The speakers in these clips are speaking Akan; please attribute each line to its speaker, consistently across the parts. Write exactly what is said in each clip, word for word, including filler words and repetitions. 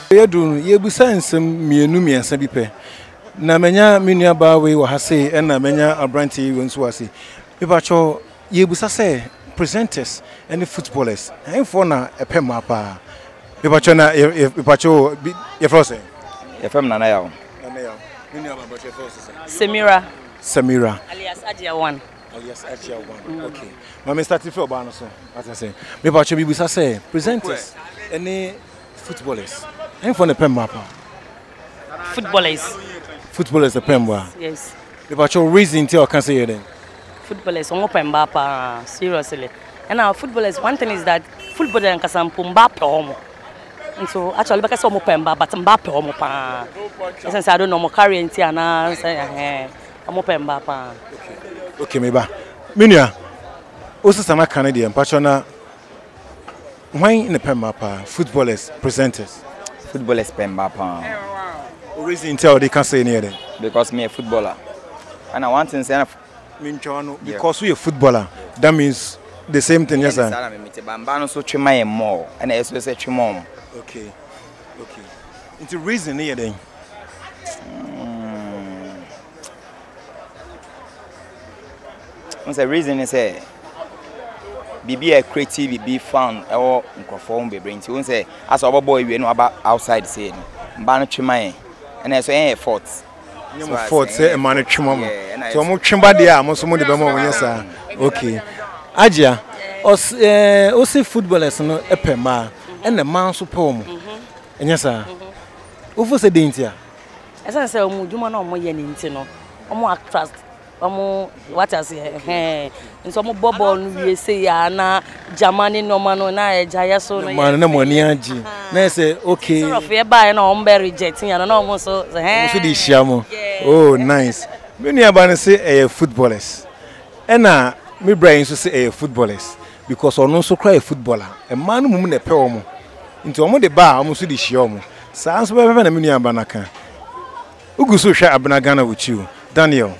Speaker 1: Yedu yebusa nsem mienu miensa bi pe. Na menya menua ba we wo ha sei e na menya abranti we nso ase. Bibacho yebusa say presenters and footballers. Hen for na epem apa. Bibacho na bibacho ye frose.
Speaker 2: Ye fem na na yawo.
Speaker 1: Na na yawo. Menua ba bibacho frose.
Speaker 3: Samira.
Speaker 1: Samira.
Speaker 3: Alias Adia one.
Speaker 1: Alias Adia one. Mm. Okay. Mama start to ba no so. As I say. Bibacho bibusa say presenters and footballers. Hen for na epem apa.
Speaker 3: Footballers.
Speaker 1: Footballers the Pemba.
Speaker 3: Yes.
Speaker 1: About your reason till I can say then.
Speaker 3: Footballers on Pemba pa seriously. And now footballers one thing is that footballers and kasam pumba homo. And so actually because some Pemba but Mbappe homo pa. Since I don't know mo carry into ana say eh homo Pemba pa.
Speaker 1: Okay. Okay me ba. Menua. Also some Canadian patchona why in the Pemba pa footballers presenters.
Speaker 2: Footballers Pemba pa.
Speaker 1: Reason tell they can't say anything
Speaker 2: because me a footballer and I want to say
Speaker 1: because we a footballer that means the same thing. Yes sir.
Speaker 2: So try more and I say try more.
Speaker 1: Okay. Okay. It's a reason here then.
Speaker 2: What's the reason is say be a creative be fun or perform be brain to say as our boy we know about outside saying ban try and I say effort.
Speaker 1: You so effort say man twema. So mo twemba de a mo so mo de be mo won yesa. Okay. Agia os eh o footballers no epema and the man so pom. Enya sa. Wo fo se dentia.
Speaker 3: Esa say o mu djuma na o mo ye ni nti no. O mo attract omo what I say eh nso mo bobo no wie say ya na Germany no man no na eja yeso no
Speaker 1: man na money agi na say okay
Speaker 3: so of ye buy na o mbe reject ya na omo so eh
Speaker 1: so di hia mo oh nice me nua ba no say eh footballers e na me brain so say eh footballers because ono so cry footballer e man no mum na pe omo nti omo de ba omo so di hia omo sa so be be na me nua ba na kan uguso hwa abna Ghana with you Daniel.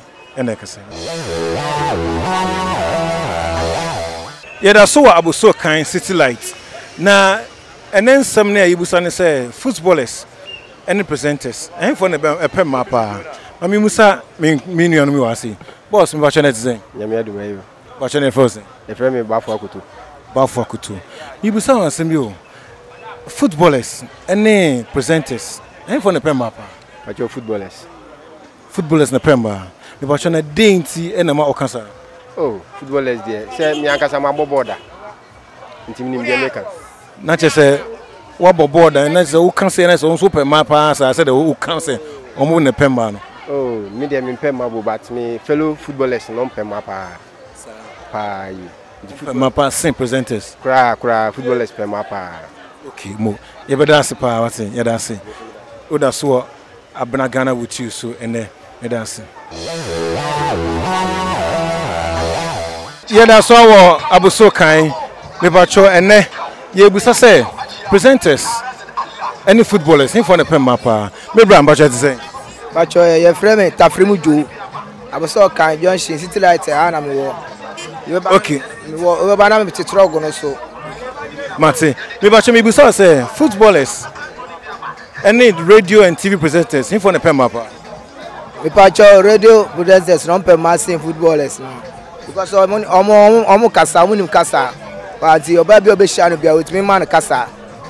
Speaker 1: Yeah, that's so abu so kind city light. Now, and then some near Ibusan say footballers and presenters. And for a pen mapper. I mean, Musa, mean you on me was see. Boss, me watching it saying. Yamia do way. Watching it first. The friend me Bafuakutu. Bafuakutu. Ibusan was some you. Footballers and presenters. And for the pen mapper.
Speaker 4: But your footballers.
Speaker 1: Footballers na Pemba. The watching a dainty and a ma okansa.
Speaker 4: Oh, footballers there. Say me ankasa ma boboda. Ntim nim dey make am.
Speaker 1: Na che say wa boboda na say who can say na so super map as I said who can say omo na Pemba no.
Speaker 4: Oh, me dey me Pemba bo but me fellow footballers no Pemba pa. Pa you.
Speaker 1: Pemba pa same presenters.
Speaker 4: Kra kra footballers Pemba pa.
Speaker 1: Okay, mo. You better dance pa what say? You dance. O da so abna Ghana with you so and there you dance. Yeah, that's all Abu so kind. Me bacho ene ye busa say presenters any footballers in for the Pemba pa. Me bra bacho say.
Speaker 5: Bacho ye frame Tafrimu Jo. Abu so kind Junction City Light ana me wo.
Speaker 1: Okay.
Speaker 5: Me wo we ba na me titrogo no so.
Speaker 1: Mate, me bacho me busa say footballers any radio and T V presenters in for the Pemba pa.
Speaker 5: Me bacho radio presenters no Pemba same footballers no. Because omo omo omo kasa omo nim kasa but oba bi obehia no bia wetimi man kasa.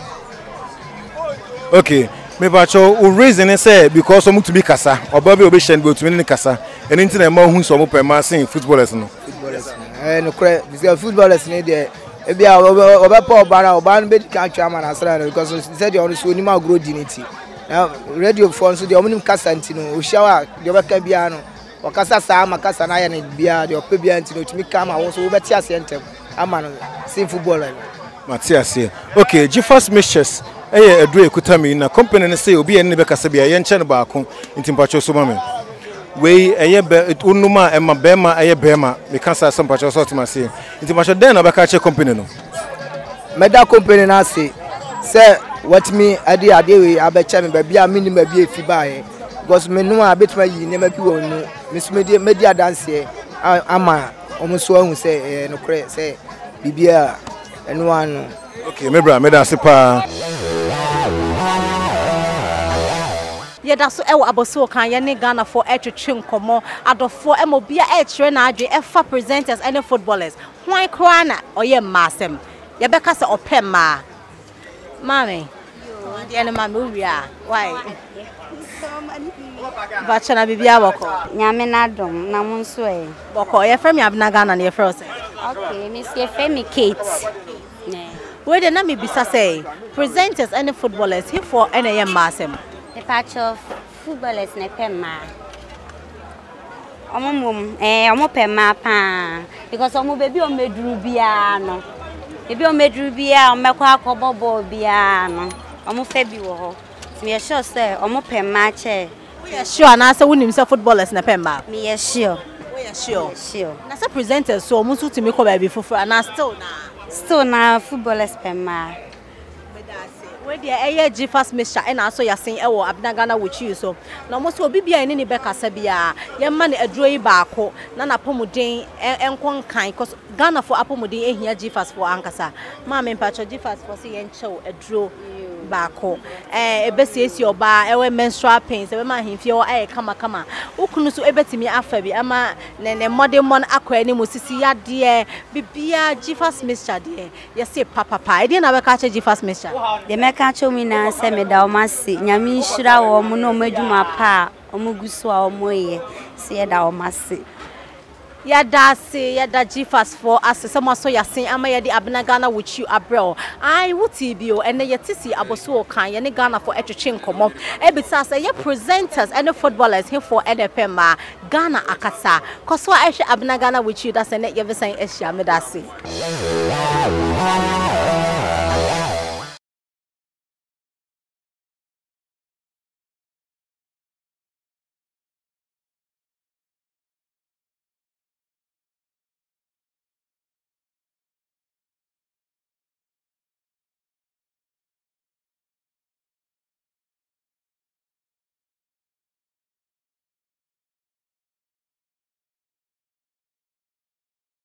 Speaker 1: Okay, me bacho o reason say because omo to be kasa oba bi obehia no wetimi ne kasa eni nti na ma hu so omo Pemba sin footballers no
Speaker 5: footballers eh no kre because footballers ne dey e bia oba pa oba na oba no be kan twa man asra no because he said you so ni ma grow dignity now radio phone so dey omo nim kasa nti no o shawa dey oba ka bia no wakasa sa makasa na ya ne bia de ope bia ntino tumi kama won so wo beti ase ntem ama no sin football
Speaker 1: Matias here. Okay, G-Fast Mixtures eh adu ekutami na company ne say obi ene be kasa bia ye nche ne baako ntimpacho so mame we eye be unuma e ma be ma eye be ma me kasa some pacho so tima say ntimpacho den na be ka che company no
Speaker 5: meda company na say say what me ade ade we abeche me ba bia mini ma bia fi baaye because me no a betuma yi ne ma bi wonu me so media media dance ama omo so ahu say no kre say bibia eno anu.
Speaker 1: Okay, me bra me da se pa
Speaker 6: yɛda so ɛwɔ aboso kan yɛ ne Ghana for etwetwe nkɔmɔ adɔfo ɛmo bia ɛkyerɛ na adwe ɛfa presenters and footballers hwan kora na ɔyɛ mmaasɛm yɛbɛka sɛ ɔpɛ mmaa mame deɛ ne mame owia why bachana bibia bɔkɔ
Speaker 7: nyame na dom na mo nso ɛ
Speaker 6: bɔkɔ yɛfrɛ me abna Ghana na yɛfrɛ sɛ
Speaker 7: okay miss yɛfrɛ me Kate ne
Speaker 6: we de na me bisa sɛ presenters and footballers he for ɛna yɛ mmaasɛm
Speaker 7: the patch of footballers ne pɛ mmaa omo mom eh omo pɛ mmaa pa because omo baby o meduru bia no baby o meduru bia o mekɔ akɔbɔ ball bia no omo fɛ bi wɔ hɔ me sure say omo pɛ mmaa che
Speaker 6: we are sure na say wonim say footballers na pɛ mmaa
Speaker 7: me sure
Speaker 6: we are sure
Speaker 7: sure
Speaker 6: na say presenters so omo so timi kɔ baabi foforo na still na
Speaker 7: still na footballers pɛ mmaa
Speaker 6: we dey eye G fast mixture e na so yasen e wo Abna Ghana with you so na mo so obi bia ni ne bekasa bia ye ma ne aduro yi baako na na pomuden enkon kan cause Ghana for apomuden ehia G fast for ankasa ma me mpacho G fast for say ye nchew aduro baako eh ebesiesi oba ewe menstrual pains e ma hemfie wo aye kama kama ukunu so ebetimi afa bi ama ne ne modern mon akwa ni mo sisi yade bibia G fast mixture de ye say papa pa e de na beka G fast mixture
Speaker 7: de meka chomi na se me da o mase nyame nhira wo mo no madwuma pa o mo guso a o mo ye se ye da o mase
Speaker 6: ya da se ya da G fast for asese mo so yasen ama ye de Abna Ghana with you abrel ai wuti bio ene ye tisi aboso kan ye ne Ghana for etwetwe nkomo e bisa say ye presenters and footballers here for N F M Ghana akasa koso a ehwe Abna Ghana with you da se ne ye be san ehia me da se